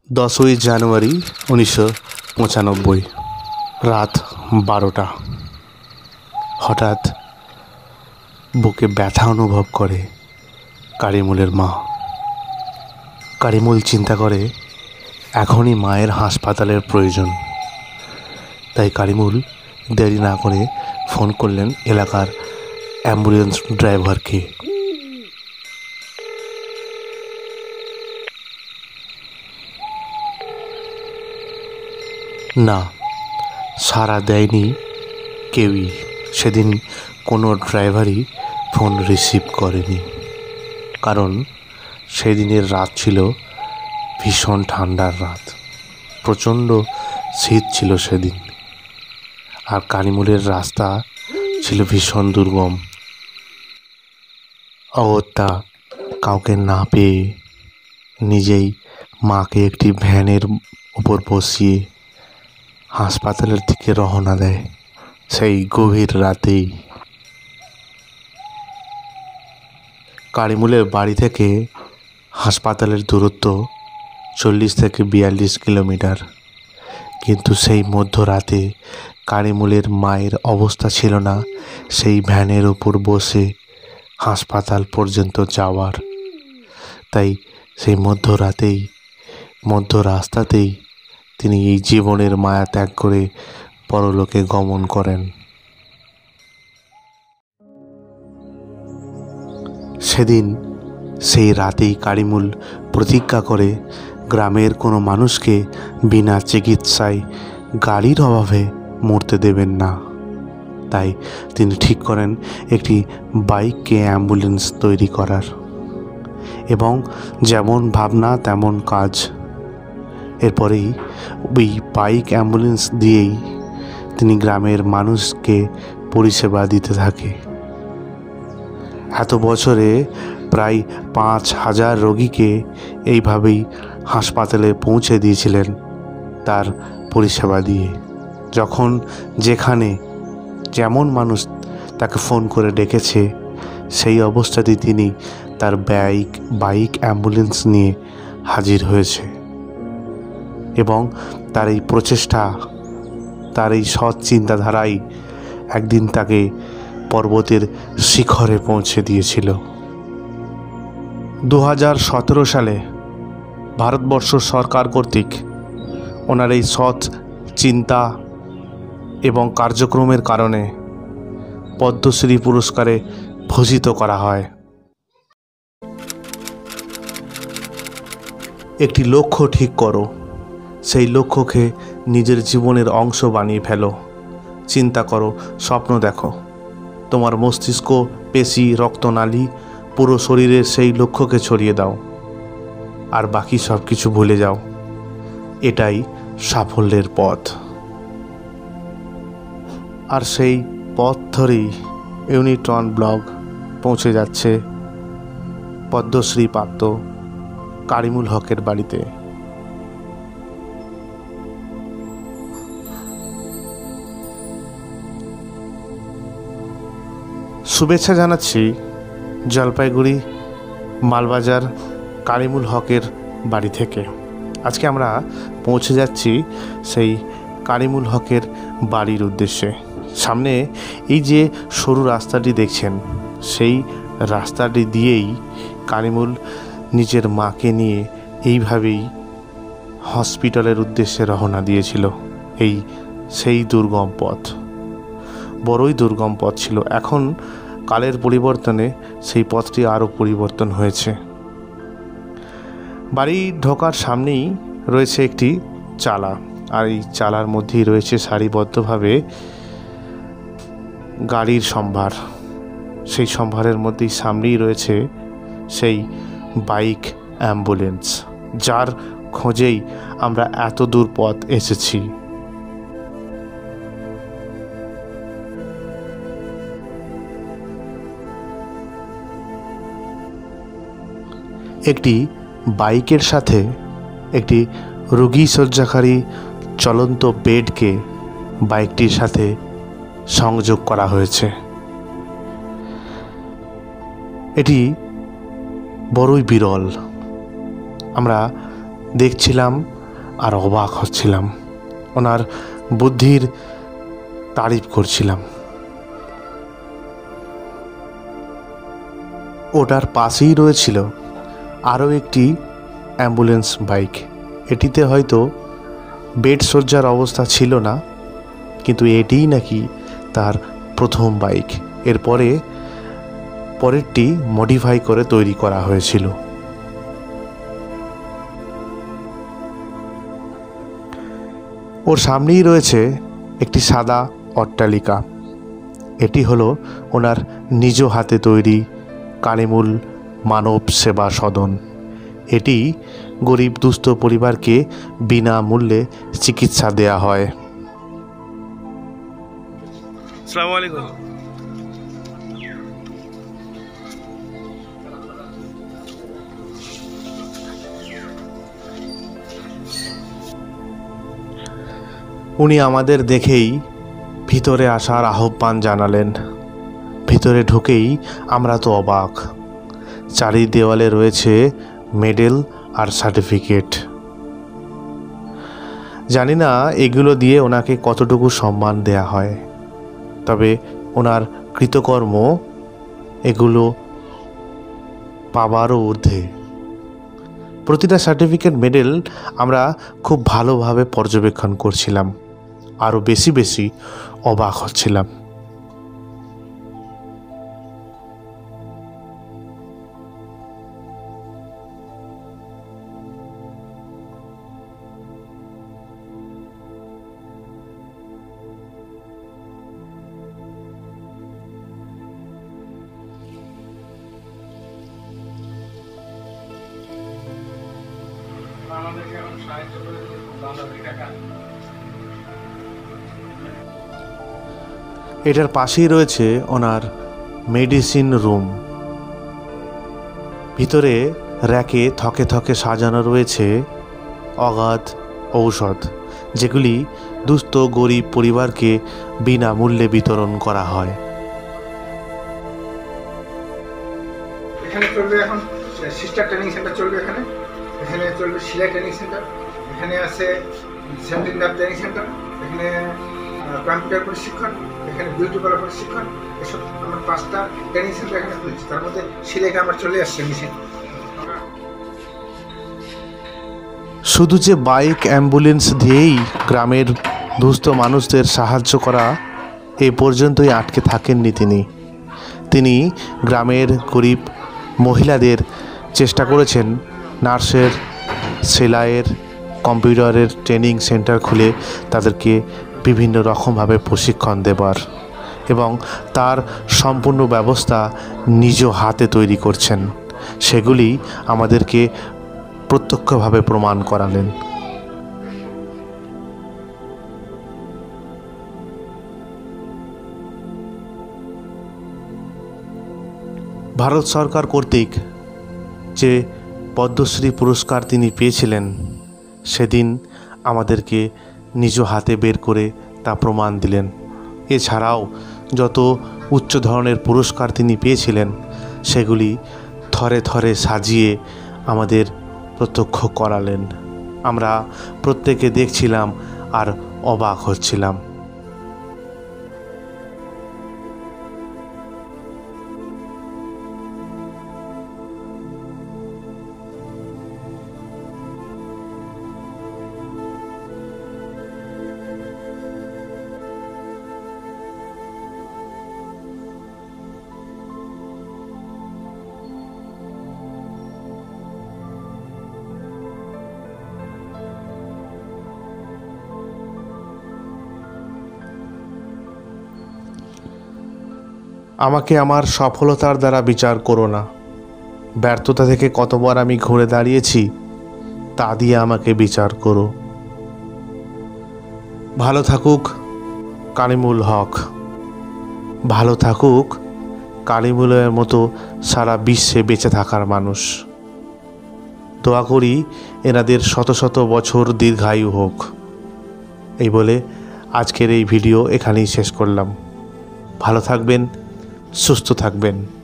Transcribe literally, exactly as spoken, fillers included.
দশই জানুয়ারি উনিশশো পঁচানব্বই রাত বারোটা। হঠাৎ বুকে ব্যথা অনুভব করে কারিমুলের মা। কারিমুল চিন্তা করে এখনই মায়ের হাসপাতালের প্রয়োজন। তাই কারিমুল দেরি না করে ফোন করলেন এলাকার অ্যাম্বুলেন্স ড্রাইভারকে। না, সাড়া দেয়নি কেউই। সেদিন কোনো ড্রাইভারই ফোন রিসিভ করেনি, কারণ সেদিনের রাত ছিল ভীষণ ঠান্ডার রাত। প্রচণ্ড শীত ছিল সেদিন, আর কারিমুলের রাস্তা ছিল ভীষণ দুর্গম। অগত্যা কাউকে না পেয়ে নিজেই মাকে একটি ভ্যানের উপর বসিয়ে হাসপাতালের দিকে রওনা দেয় সেই গভীর রাতেই। কারিমুলের বাড়ি থেকে হাসপাতালের দূরত্ব চল্লিশ থেকে বিয়াল্লিশ কিলোমিটার। কিন্তু সেই মধ্যরাতে কারিমুলের মায়ের অবস্থা ছিল না সেই ভ্যানের উপর বসে হাসপাতাল পর্যন্ত যাওয়ার। তাই সেই মধ্যরাতেই মধ্য রাস্তাতেই তিনি এই জীবনের মায়া ত্যাগ করে পরলোকে গমন করেন। সেদিন সেই রাতেই কারিমুল প্রতিজ্ঞা করে গ্রামের কোনো মানুষকে বিনা চিকিৎসায় গাড়ির অভাবে মরতে দেবেন না। তাই তিনি ঠিক করেন একটি বাইককে অ্যাম্বুলেন্স তৈরি করার, এবং যেমন ভাবনা তেমন কাজ। এরপরেই ওই বাইক অ্যাম্বুলেন্স দিয়েই তিনি গ্রামের মানুষকে পরিষেবা দিতে থাকে। এত বছরে প্রায় পাঁচ হাজার রোগীকে এইভাবেই হাসপাতালে পৌঁছে দিয়েছিলেন তার পরিষেবা দিয়ে। যখন যেখানে যেমন মানুষ তাকে ফোন করে ডেকেছে, সেই অবস্থাতেই তিনি তার বাইক বাইক অ্যাম্বুলেন্স নিয়ে হাজির হয়েছে। এবং তার এই প্রচেষ্টা, তার এই সৎ চিন্তাধারাই একদিন তাকে পর্বতের শিখরে পৌঁছে দিয়েছিল। দু হাজার সতেরো সালে ভারতবর্ষ সরকার কর্তৃক ওনার এই সৎ চিন্তা এবং কার্যক্রমের কারণে পদ্মশ্রী পুরস্কারে ভূষিত করা হয়। একটি লক্ষ্য ঠিক করো, সেই লক্ষ্যকে নিজের জীবনের অংশ বানিয়ে ফেলো। চিন্তা করো, স্বপ্ন দেখো। তোমার মস্তিষ্ক, পেশি, রক্তনালী, পুরো শরীরের সেই লক্ষ্যকে ছড়িয়ে দাও, আর বাকি সব কিছু ভুলে যাও। এটাই সাফল্যের পথ। আর সেই পথ ধরেই ইউনিটন ব্লগ পৌঁছে যাচ্ছে পদ্মশ্রী প্রাপ্ত কারিমুল হকের বাড়িতে। শুভেচ্ছা জানাচ্ছি জলপাইগুড়ি মালবাজার কারিমুল হকের বাড়ি থেকে। আজকে আমরা পৌঁছে যাচ্ছি সেই কারিমুল হকের বাড়ির উদ্দেশ্যে। সামনে এই যে সরু রাস্তাটি দেখছেন, সেই রাস্তাটি দিয়েই কারিমুল নিজের মাকে নিয়ে এইভাবেই হসপিটালের উদ্দেশ্যে রওনা দিয়েছিল। এই সেই দুর্গম পথ, বড়ই দুর্গম পথ ছিল। এখন কালের পরিবর্তনে সেই পথটি আরও পরিবর্তন হয়েছে। বাড়ি ঢোকার সামনেই রয়েছে একটি চালা, আর এই চালার মধ্যেই রয়েছে সারিবদ্ধভাবে গাড়ির সম্ভার। সেই সম্ভারের মধ্যেই সামনেই রয়েছে সেই বাইক অ্যাম্বুলেন্স, যার খোঁজেই আমরা এত দূর পথ এসেছি। একটি বাইকের সাথে একটি রোগী শয্যাকারী চলন্ত বেডকে বাইকটির সাথে সংযোগ করা হয়েছে। এটি বড়ই বিরল। আমরা দেখছিলাম আর অবাক হচ্ছিলাম, ওনার বুদ্ধির তারিফ করছিলাম। ওটার পাশেই রয়েছিল আরও একটি অ্যাম্বুলেন্স বাইক। এটিতে হয়তো বেড শয্যার অবস্থা ছিল না, কিন্তু এটিই নাকি তার প্রথম বাইক। এরপরে পরেরটি মডিফাই করে তৈরি করা হয়েছিল। ওর সামনেই রয়েছে একটি সাদা অট্টালিকা। এটি হলো ওনার নিজ হাতে তৈরি কালিমুল মানব সেবা সদন। এটি গরিব দুস্থ পরিবারকে বিনামূল্যে চিকিৎসা দেয়া হয়। আসসালামু আলাইকুম। উনি আমাদের দেখেই ভিতরে আসার আহ্বান জানালেন। ভিতরে ঢুকেই আমরা তো অবাক। চারি দেওয়ালে রয়েছে মেডেল আর সার্টিফিকেট। জানি না এগুলো দিয়ে ওনাকে কতটুকু সম্মান দেয়া হয়, তবে ওনার কৃতকর্ম এগুলো পাবারও ঊর্ধ্বে। প্রতিটা সার্টিফিকেট মেডেল আমরা খুব ভালোভাবে পর্যবেক্ষণ করছিলাম, আরও বেশি বেশি অবাক হচ্ছিলাম। এটার পাশেই রয়েছে ওনার মেডিসিন রুম। ভিতরে র্যাকে থকে থকে সাজানো রয়েছে অগাধ ঔষধ, যেগুলি দুস্থ গরিব পরিবারকে বিনামূল্যে বিতরণ করা হয়। এখানে চলবে এখন সিস্টার ট্রেনিং সেন্টার চলবে। এখানে এখানে চলবে সিলাই ট্রেনিং সেন্টার, এখানে আছে সেন্টিন ডাব ট্রেনিং সেন্টার, এখানে কম্পিউটার প্রশিক্ষণ, এখানে বিউটি পার্লার প্রশিক্ষণ। এসব আমার পাঁচটা ট্রেনিং সেন্টার এখানে খুলছে। তার মধ্যে সিলাইটা আমার চলে আসছে মেশিন। শুধু যে বাইক অ্যাম্বুলেন্স দিয়েই গ্রামের দুস্থ মানুষদের সাহায্য করা এ পর্যন্তই আটকে থাকেননি তিনি। তিনি গ্রামের গরিব মহিলাদের চেষ্টা করেছেন নার্সের, সেলাইয়ের, কম্পিউটারের ট্রেনিং সেন্টার খুলে তাদেরকে বিভিন্ন রকমভাবে প্রশিক্ষণ দেবার, এবং তার সম্পূর্ণ ব্যবস্থা নিজ হাতে তৈরি করছেন। সেগুলি আমাদেরকে প্রত্যক্ষভাবে প্রমাণ করালেন। ভারত সরকার কর্তৃক যে পদ্মশ্রী পুরস্কার তিনি পেয়েছিলেন, সেদিন আমাদেরকে নিজ হাতে বের করে তা প্রমাণ দিলেন। এছাড়াও যত উচ্চ ধরনের পুরস্কার তিনি পেয়েছিলেন, সেগুলি থরে থরে সাজিয়ে আমাদের প্রত্যক্ষ করালেন। আমরা প্রত্যেকে দেখছিলাম আর অবাক হচ্ছিলাম। আমাকে আমার সফলতার দ্বারা বিচার করো না। ব্যর্থতা থেকে কতবার আমি ঘুরে দাঁড়িয়েছি তা দিয়ে আমাকে বিচার করো। ভালো থাকুক কালিমুল হক, ভালো থাকুক কালিমুলের মতো সারা বিশ্বে বেঁচে থাকার মানুষ। দোয়া করি এনাদের শত শত বছর দীর্ঘায়ু হোক। এই বলে আজকের এই ভিডিও এখানেই শেষ করলাম। ভালো থাকবেন, সুস্থ থাকবেন।